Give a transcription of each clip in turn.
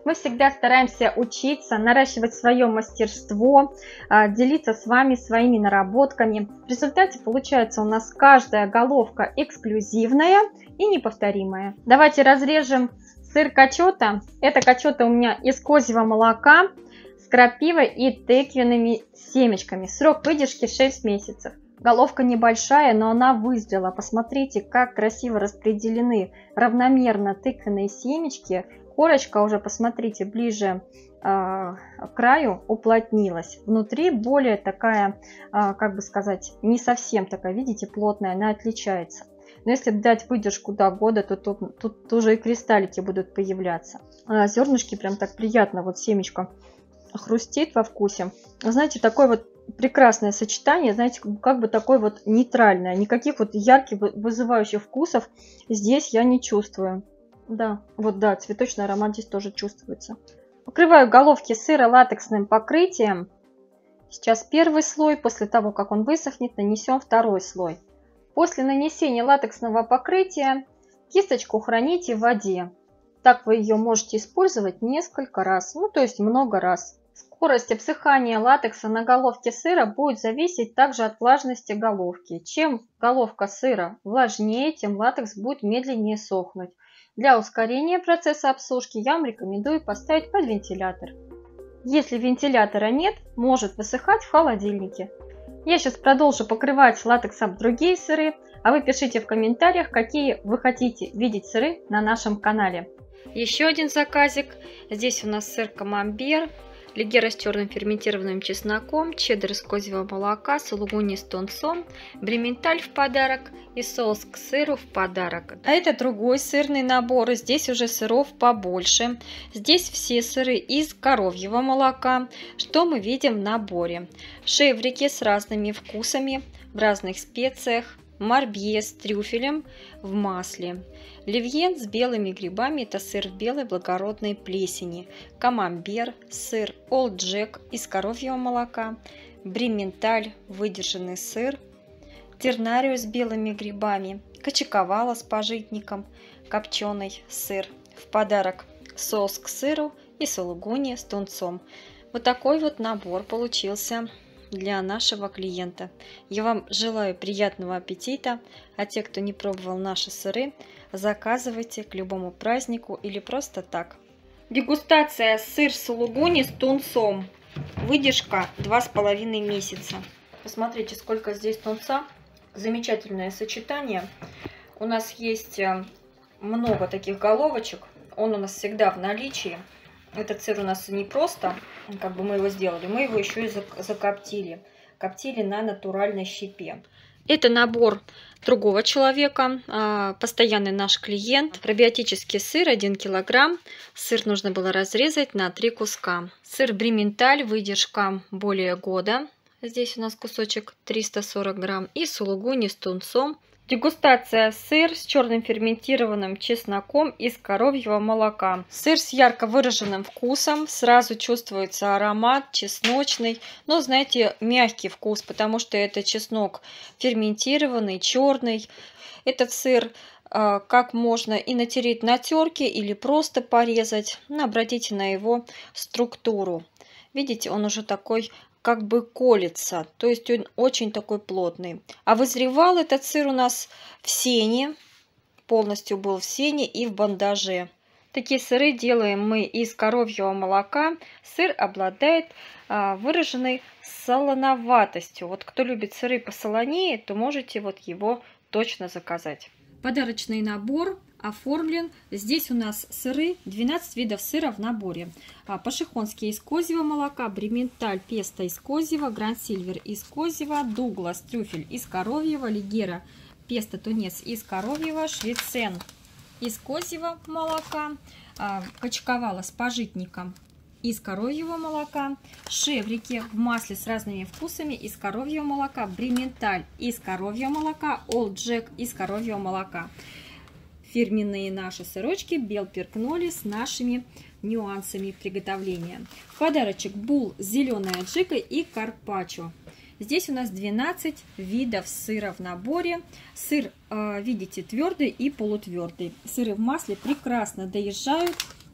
Мы всегда стараемся учиться, наращивать свое мастерство, делиться с вами своими наработками. В результате получается у нас каждая головка эксклюзивная и неповторимая. Давайте разрежем сыр качота. Это качота у меня из козьего молока с крапивой и тыквенными семечками. Срок выдержки 6 месяцев. Головка небольшая, но она вызрела. Посмотрите, как красиво распределены равномерно тыквенные семечки. Корочка уже, посмотрите, ближе к краю уплотнилась. Внутри более такая, как бы сказать, не совсем такая, видите, плотная, она отличается. Но если дать выдержку до года, то тут уже и кристаллики будут появляться. Зернышки прям так приятно, вот семечко хрустит во вкусе. Знаете, такое вот прекрасное сочетание, знаете, как бы такое вот нейтральное. Никаких вот ярких вызывающих вкусов здесь я не чувствую. Да, вот да, цветочный аромат здесь тоже чувствуется. Покрываю головки сыра латексным покрытием. Сейчас первый слой, после того, как он высохнет, нанесем второй слой. После нанесения латексного покрытия кисточку храните в воде. Так вы ее можете использовать несколько раз, ну то есть много раз. Скорость обсыхания латекса на головке сыра будет зависеть также от влажности головки. Чем головка сыра влажнее, тем латекс будет медленнее сохнуть. Для ускорения процесса обсушки я вам рекомендую поставить под вентилятор. Если вентилятора нет, может высыхать в холодильнике. Я сейчас продолжу покрывать латексом другие сыры, а вы пишите в комментариях, какие вы хотите видеть сыры на нашем канале. Еще один заказик. Здесь у нас сыр камамбер, легера с черным ферментированным чесноком, чеддер из козьего молока, сулугуни с тунцом, бременталь в подарок и соус к сыру в подарок. А это другой сырный набор. Здесь уже сыров побольше. Здесь все сыры из коровьего молока. Что мы видим в наборе? Шеврики с разными вкусами, в разных специях. Морбье с трюфелем в масле. Ливьен с белыми грибами, это сыр в белой благородной плесени. Камамбер, сыр Олд Джек из коровьего молока. Бременталь, выдержанный сыр. Тернарио с белыми грибами. Качаковала с пажитником. Копченый сыр в подарок. Соус к сыру и сулугуни с тунцом. Вот такой вот набор получился для нашего клиента. Я вам желаю приятного аппетита, а те, кто не пробовал наши сыры, заказывайте к любому празднику или просто так. Дегустация сыр сулугуни с тунцом. Выдержка 2,5 месяца. Посмотрите, сколько здесь тунца. Замечательное сочетание. У нас есть много таких головочек. Он у нас всегда в наличии. Этот сыр у нас не просто, как бы мы его сделали, мы его еще и закоптили. Коптили на натуральной щепе. Это набор другого человека, постоянный наш клиент. Пробиотический сыр 1 килограмм. Сыр нужно было разрезать на 3 куска. Сыр бременталь, выдержка более года. Здесь у нас кусочек 340 грамм. И сулугуни с тунцом. Дегустация сыр с черным ферментированным чесноком из коровьего молока. Сыр с ярко выраженным вкусом. Сразу чувствуется аромат чесночный. Но, знаете, мягкий вкус, потому что это чеснок ферментированный, черный. Этот сыр как можно и натереть на терке или просто порезать. Обратите на его структуру. Видите, он уже такой как бы колется, то есть он очень такой плотный. А вызревал этот сыр у нас в сене, полностью был в сене и в бандаже. Такие сыры делаем мы из коровьего молока. Сыр обладает выраженной солоноватостью. Вот кто любит сыры посолонее, то можете вот его точно заказать. Подарочный набор оформлен. Здесь у нас сыры, 12 видов сыра в наборе. Пашихонский из козьего молока, бременталь песто из козьего, гранд-сильвер из козьего, дуглас трюфель из коровьего, лигера песто тунец из коровьего, швейцен из козьего молока, качаковала с пажитником из коровьего молока, шеврики в масле с разными вкусами из коровьего молока, бременталь из коровьего молока, Олд Джек из коровьего молока. Фирменные наши сырочки Белпер-Кноли с нашими нюансами приготовления. В подарочек бул с зеленой аджикой и карпаччо. Здесь у нас 12 видов сыра в наборе. Сыр, видите, твердый и полутвердый. Сыры в масле прекрасно доезжают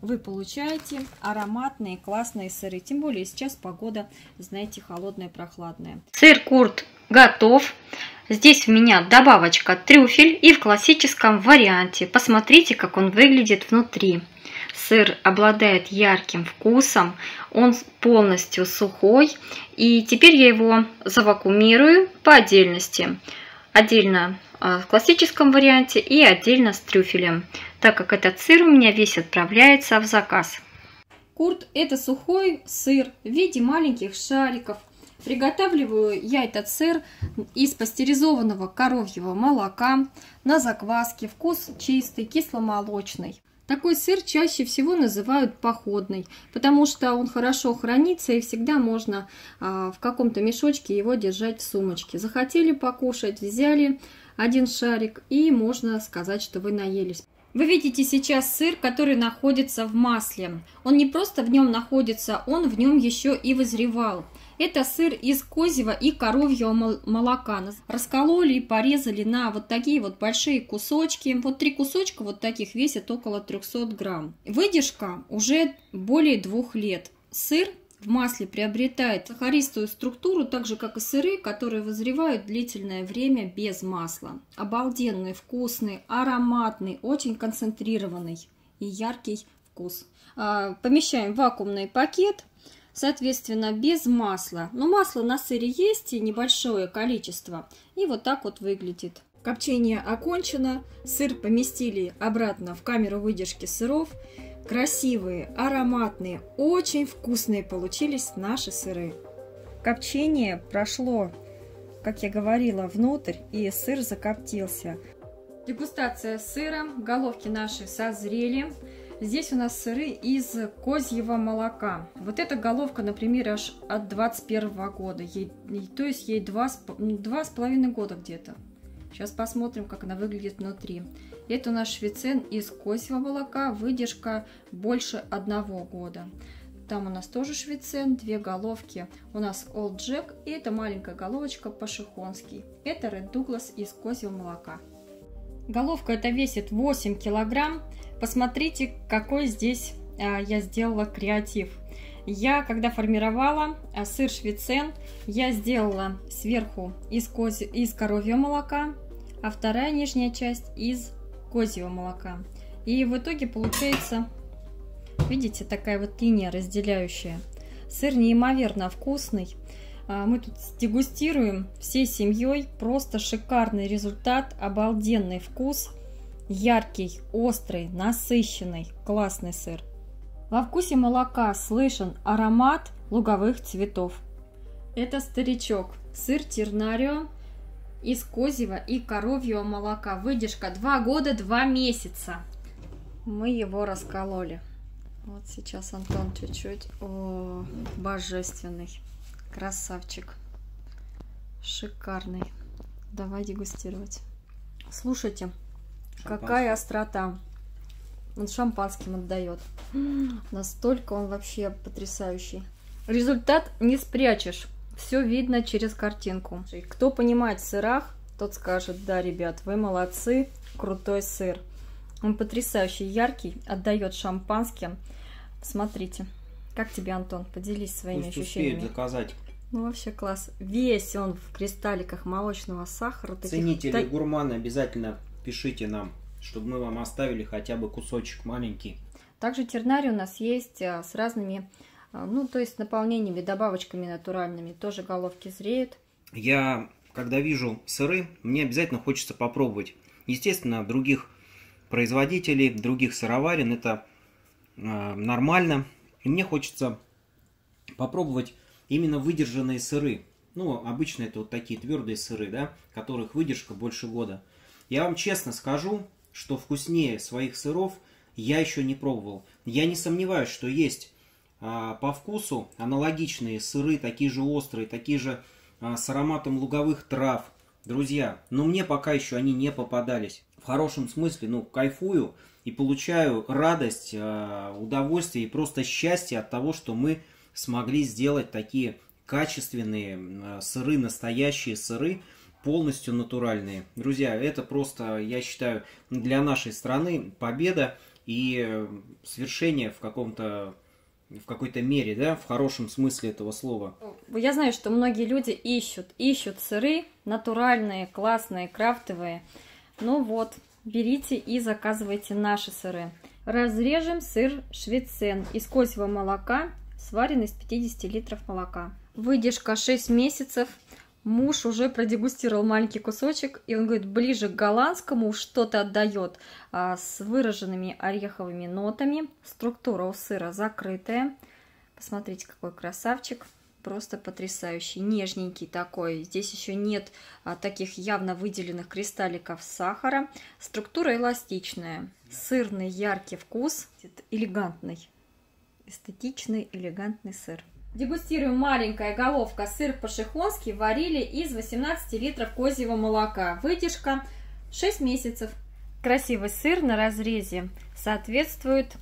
вы получаете ароматные классные сыры. Тем более сейчас погода, знаете, холодная, прохладная. Сыр Курт готов. Здесь у меня добавочка трюфель и в классическом варианте. Посмотрите, как он выглядит внутри. Сыр обладает ярким вкусом, он полностью сухой. И теперь я его завакуумирую по отдельности. Отдельно в классическом варианте и отдельно с трюфелем, так как этот сыр у меня весь отправляется в заказ. Курт – это сухой сыр в виде маленьких шариков. Приготавливаю я этот сыр из пастеризованного коровьего молока на закваске. Вкус чистый, кисломолочный. Такой сыр чаще всего называют походный, потому что он хорошо хранится и всегда можно в каком-то мешочке его держать в сумочке. Захотели покушать, взяли один шарик и можно сказать, что вы наелись. Вы видите сейчас сыр, который находится в масле. Он не просто в нем находится, он в нем еще и вызревал. Это сыр из козьего и коровьего молока. Раскололи и порезали на вот такие вот большие кусочки. Вот 3 кусочка вот таких весят около 300 грамм. Выдержка уже более 2 лет. Сыр в масле приобретает сахаристую структуру, так же как и сыры, которые вызревают длительное время без масла. Обалденный, вкусный, ароматный, очень концентрированный и яркий вкус. Помещаем в вакуумный пакет. Соответственно, без масла. Но масло на сыре есть и небольшое количество. И вот так вот выглядит. Копчение окончено. Сыр поместили обратно в камеру выдержки сыров. Красивые, ароматные, очень вкусные получились наши сыры. Копчение прошло, как я говорила, внутрь, и сыр закоптился. Дегустация сыра. Головки наши созрели. Здесь у нас сыры из козьего молока. Вот эта головка, например, аж от 21 года. То есть ей 2,5 года где-то. Сейчас посмотрим, как она выглядит внутри. Это у нас швейцен из козьего молока. Выдержка больше 1 года. Там у нас тоже швейцен. 2 головки у нас Old Jack. И это маленькая головочка по-шихонски. Это Red Douglas из козьего молока. Головка эта весит 8 килограмм. Посмотрите, какой здесь я сделала креатив. Я, когда формировала сыр швейцен, я сделала сверху из коровьего молока, а вторая нижняя часть из козьего молока. И в итоге получается, видите, такая вот линия разделяющая. Сыр неимоверно вкусный. Мы тут дегустируем всей семьей. Просто шикарный результат, обалденный вкус. Яркий, острый, насыщенный, классный сыр. Во вкусе молока слышен аромат луговых цветов. Это старичок, сыр Тернарио из козьего и коровьего молока. Выдержка 2 года 2 месяца. Мы его раскололи. Вот сейчас Антон чуть-чуть. О, божественный, красавчик, шикарный. Давай дегустировать. Слушайте. Какая острота. Он шампанским отдает. Настолько он вообще потрясающий. Результат не спрячешь. Все видно через картинку. Кто понимает в сырах, тот скажет: да, ребят, вы молодцы, крутой сыр. Он потрясающий, яркий, отдает шампанским. Смотрите. Как тебе, Антон? Поделись своими ощущениями. Успеют заказать. Ну, вообще класс. Весь он в кристалликах молочного сахара. Ценители, гурманы, обязательно пишите нам, чтобы мы вам оставили хотя бы кусочек маленький. Также тернарий у нас есть с разными, ну, то есть наполнениями, добавочками натуральными. Тоже головки зреют. Я, когда вижу сыры, мне обязательно хочется попробовать. Естественно, других производителей, других сыроварен, это нормально. И мне хочется попробовать именно выдержанные сыры. Ну, обычно это вот такие твердые сыры, да, которых выдержка больше года. Я вам честно скажу, что вкуснее своих сыров я еще не пробовал. Я не сомневаюсь, что есть по вкусу аналогичные сыры, такие же острые, такие же с ароматом луговых трав. Друзья, но мне пока еще они не попадались. В хорошем смысле, ну, кайфую и получаю радость, удовольствие и просто счастье от того, что мы смогли сделать такие качественные сыры, настоящие сыры, полностью натуральные. Друзья, это просто, я считаю, для нашей страны победа. и свершение в какой-то мере, да, в хорошем смысле этого слова. Я знаю, что многие люди ищут сыры натуральные, классные, крафтовые. Ну вот, берите и заказывайте наши сыры. Разрежем сыр швейцен из козьего молока, сваренный из 50 литров молока. Выдержка 6 месяцев. Муж уже продегустировал маленький кусочек, и он говорит, ближе к голландскому что-то отдает, с выраженными ореховыми нотами. Структура у сыра закрытая. Посмотрите, какой красавчик. Просто потрясающий, нежненький такой. Здесь еще нет таких явно выделенных кристалликов сахара. Структура эластичная. Сырный яркий вкус. Элегантный, эстетичный, элегантный сыр. Дегустируем маленькая головка сыр по-шихонски. Варили из 18 литров козьего молока. Выдержка 6 месяцев. Красивый сыр на разрезе соответствует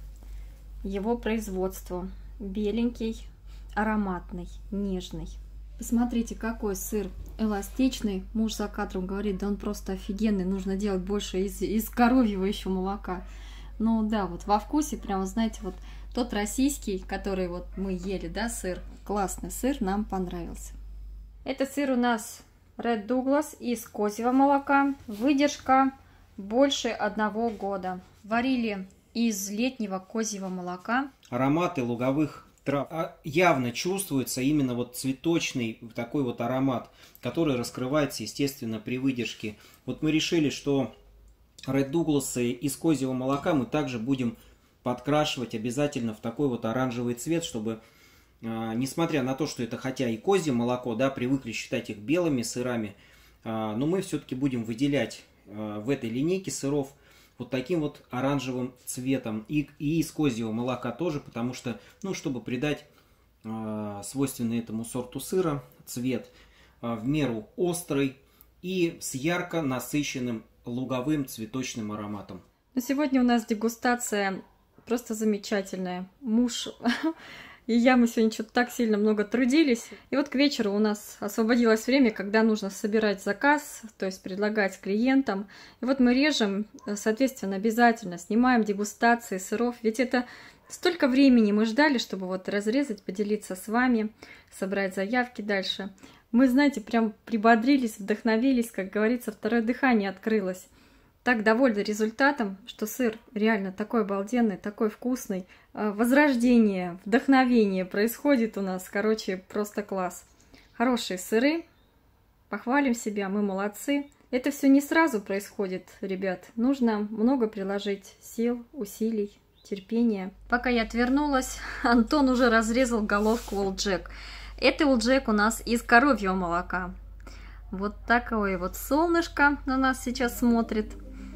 его производству. Беленький, ароматный, нежный. Посмотрите, какой сыр эластичный. Муж за кадром говорит, да он просто офигенный. Нужно делать больше из коровьего еще молока. Ну да, вот во вкусе прямо, знаете, вот тот российский, который вот мы ели, да, сыр. Классный сыр, нам понравился. Это сыр у нас Red Douglas из козьего молока. Выдержка больше 1 года. Варили из летнего козьего молока. Ароматы луговых трав явно чувствуется, именно вот цветочный такой вот аромат, который раскрывается, естественно, при выдержке. Вот мы решили, что Red Douglas из козьего молока мы также будем подкрашивать обязательно в такой вот оранжевый цвет, чтобы, несмотря на то, что это хотя и козье молоко, да, привыкли считать их белыми сырами, но мы все-таки будем выделять в этой линейке сыров вот таким вот оранжевым цветом. И из козьего молока тоже, потому что, ну, чтобы придать свойственный этому сорту сыра цвет в меру острый и с ярко насыщенным луговым цветочным ароматом. Но сегодня у нас дегустация просто замечательная. Муж и я, мы сегодня что-то так сильно много трудились. И вот к вечеру у нас освободилось время, когда нужно собирать заказ, то есть предлагать клиентам. И вот мы режем, соответственно, обязательно снимаем дегустации сыров. Ведь это столько времени мы ждали, чтобы вот разрезать, поделиться с вами, собрать заявки дальше. Мы, знаете, прям прибодрились, вдохновились, как говорится, второе дыхание открылось. Так довольны результатом, что сыр реально такой обалденный, такой вкусный. Возрождение, вдохновение происходит у нас. Короче, просто класс. Хорошие сыры. Похвалим себя, мы молодцы. Это все не сразу происходит, ребят. Нужно много приложить сил, усилий, терпения. Пока я отвернулась, Антон уже разрезал головку Олд Джек. Это Олд Джек у нас из коровьего молока. Вот такое вот солнышко на нас сейчас смотрит.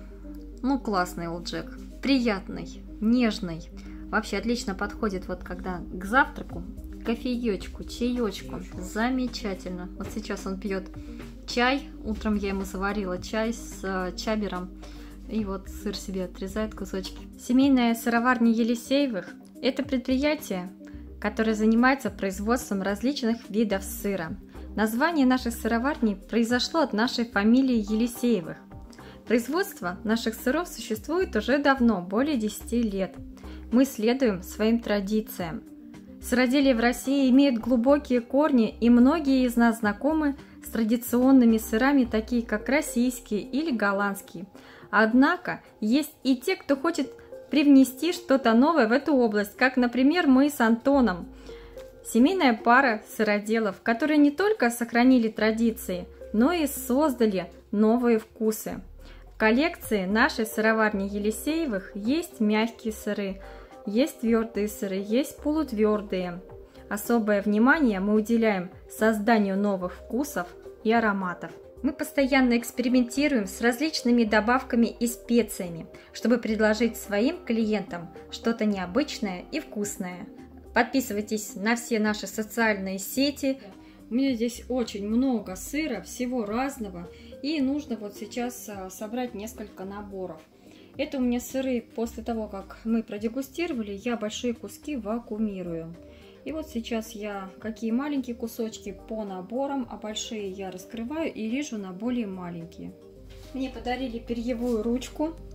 Ну, классный Олд Джек. Приятный, нежный. Вообще отлично подходит вот когда к завтраку, кофеечку, чаечку. Замечательно. Вот сейчас он пьет чай. Утром я ему заварила чай с чабером. И вот сыр себе отрезает кусочки. Семейная сыроварня Елисеевых – это предприятие, которое занимается производством различных видов сыра. Название нашей сыроварни произошло от нашей фамилии Елисеевых. Производство наших сыров существует уже давно, более 10 лет. Мы следуем своим традициям. Сыроделие в России имеет глубокие корни, и многие из нас знакомы с традиционными сырами, такие как российские или голландские. Однако есть и те, кто хочет привнести что-то новое в эту область, как, например, мы с Антоном. Семейная пара сыроделов, которые не только сохранили традиции, но и создали новые вкусы. В коллекции нашей сыроварни Елисеевых есть мягкие сыры, есть твердые сыры, есть полутвердые. Особое внимание мы уделяем созданию новых вкусов и ароматов. Мы постоянно экспериментируем с различными добавками и специями, чтобы предложить своим клиентам что-то необычное и вкусное. Подписывайтесь на все наши социальные сети. У меня здесь очень много сыра, всего разного. И нужно вот сейчас собрать несколько наборов. Это у меня сыры после того, как мы продегустировали, я большие куски вакуумирую. И вот сейчас я какие маленькие кусочки по наборам, а большие я раскрываю и режу на более маленькие. Мне подарили перьевую ручку.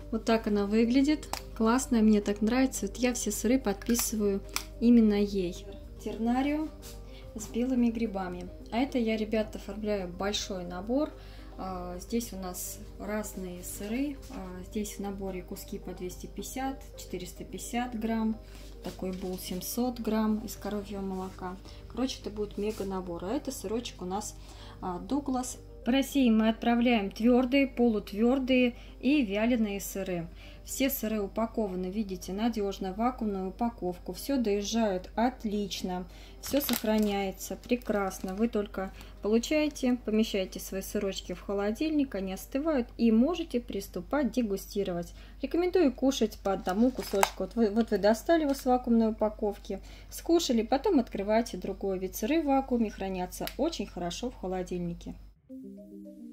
Вот так она выглядит. Классная, мне так нравится. Вот я все сыры подписываю именно ей. Тернарио с белыми грибами. А это я, ребята, оформляю большой набор. Здесь у нас разные сыры. Здесь в наборе куски по 250, 450 грамм. Такой бул 700 грамм из коровьего молока. Короче, это будет мега набор. А это сырочек у нас Дуглас. В России мы отправляем твердые, полутвердые и вяленые сыры. Все сыры упакованы, видите, надежно, вакуумную упаковку. Все доезжает отлично, все сохраняется прекрасно. Вы только получаете, помещаете свои сырочки в холодильник, они остывают и можете приступать дегустировать. Рекомендую кушать по одному кусочку. Вот вы достали его с вакуумной упаковки, скушали, потом открываете другой. Ведь сыры в вакууме хранятся очень хорошо в холодильнике.